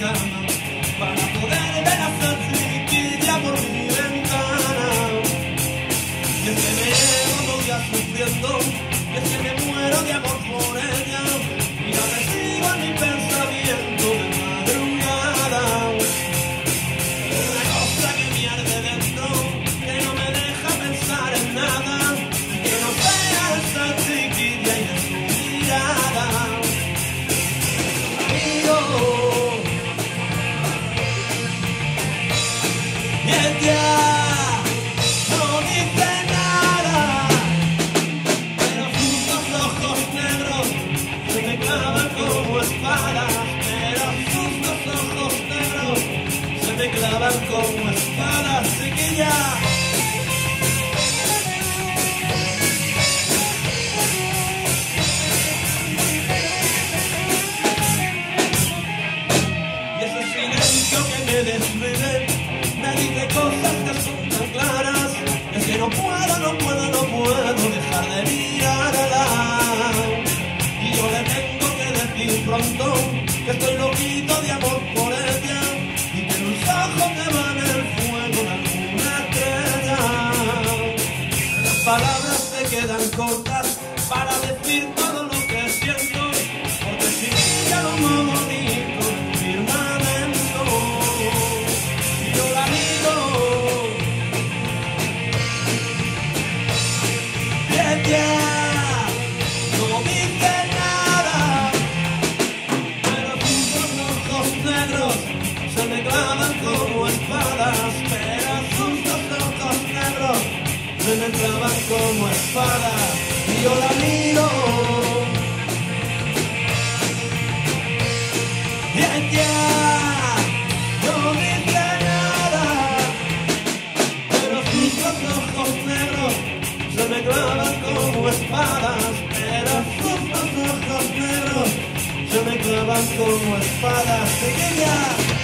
cama para poder ver a esa chiquilla por mi ventana. Y es que me llevo todo ya sufriendo, y es que me muero de amor por ella, y la recibo en mi pensamiento de madrugada. Una cosa que me arde dentro, que no me deja pensar en nada, que no sea esa chiquilla y de su mirada. Amigo, y ella no dice nada, pero sus dos ojos negros se me clavan como espadas, pero sus dos ojos negros se me clavan como espadas, chiquilla. Y ese silencio que me desvive me dice cosas que son tan claras, es que no puedo dejar de mirarla. Y yo le tengo que decir pronto que estoy loquito de amor por ella, y que los ojos me van el fuego de alguna estrella. Las palabras se quedan cortas para decir todo lo que siento, porque sin ella no me bonito un firmamento. Y yo la digo, y ella no dice nada, pero sus dos ojos negros se me clavan como espadas, pero sus dos ojos negros se me clavan como espadas. Y yo la miro, y ella no dice nada, pero sus dos ojos negros se me clavan como espadas, pero sus dos ojos negros se me clavan como espadas. Pequeña.